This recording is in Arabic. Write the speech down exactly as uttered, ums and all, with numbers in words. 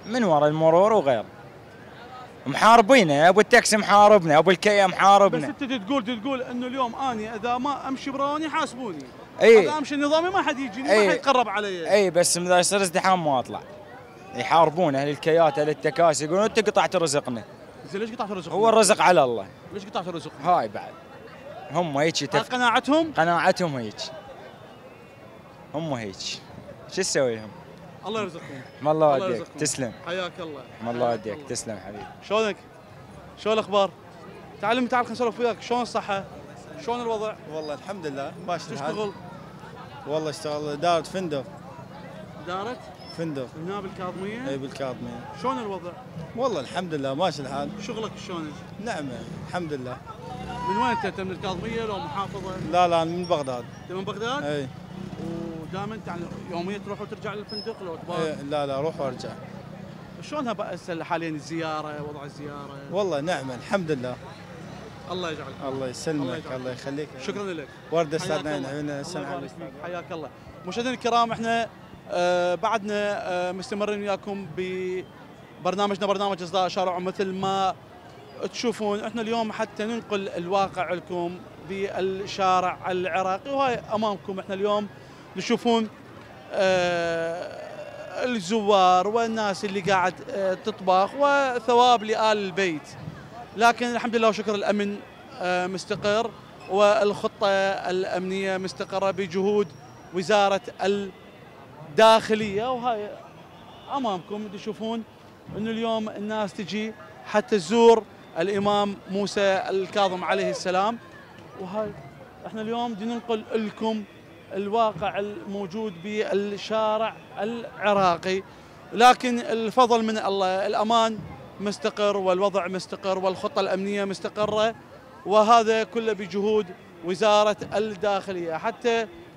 من وراء المرور وغيره. محاربينه، ابو التاكسي محاربنا، ابو الكيا محاربنا. بس انت تقول تقول انه اليوم اني اذا ما امشي براني يحاسبوني. اي اذا امشي نظامي ما حد يجيني، ما حد يتقرب علي. اي بس اذا يصير ازدحام ما اطلع. يحاربون اهل الكيات اهل التكاسي، يقولون انت قطعت رزقنا. زين ليش قطعت رزقنا؟ هو الرزق على الله. ليش قطعت رزقنا؟ هاي بعد هم هيك تف... قناعتهم؟ قناعتهم هيك. هم هيك. شو تسوي لهم؟ الله يرزقهم. ما الله يوديك، تسلم. حياك الله. ما الله يوديك، تسلم حبيبي. شلونك؟ شلون الاخبار؟ تعال تعال خلينا نسولف وياك، شلون الصحة؟ شلون الوضع؟ والله الحمد لله ماشي الحال. تشتغل؟ والله اشتغل دارة فندق. دارت؟ فندق. هنا بالكاظمية؟ اي بالكاظمية. شلون الوضع؟ والله الحمد لله ماشي الحال. شغلك شلون؟ نعمة الحمد لله. من وين انت؟ انت من الكاظمية لو محافظة؟ لا لا من بغداد. انت من بغداد؟ اي. ودائما يعني يوميا تروح وترجع للفندق لو تبغى؟ اي لا لا اروح وارجع. شلونها بقى حاليا الزيارة، وضع الزيارة؟ والله نعمة الحمد لله. الله يجعلك. الله يسلمك، الله يخليك. شكرا لك. ورد استاذنا عيوننا السمع. حياك الله. مشاهدينا الكرام احنا آه بعدنا آه مستمرين وياكم ببرنامجنا برنامج اصداء شارع، مثل ما تشوفون احنا اليوم حتى ننقل الواقع لكم بالشارع العراقي، وهاي امامكم احنا اليوم تشوفون آه الزوار والناس اللي قاعد آه تطبخ وثواب لآل البيت. لكن الحمد لله وشكر الامن آه مستقر، والخطه الامنيه مستقره بجهود وزاره الداخليه، وهاي امامكم تشوفون انه اليوم الناس تجي حتى تزور الامام موسى الكاظم عليه السلام. وهاي احنا اليوم بدنا ننقل لكم الواقع الموجود بالشارع العراقي، لكن الفضل من الله، الامان مستقر والوضع مستقر والخطه الامنيه مستقره، وهذا كله بجهود وزاره الداخليه. حتى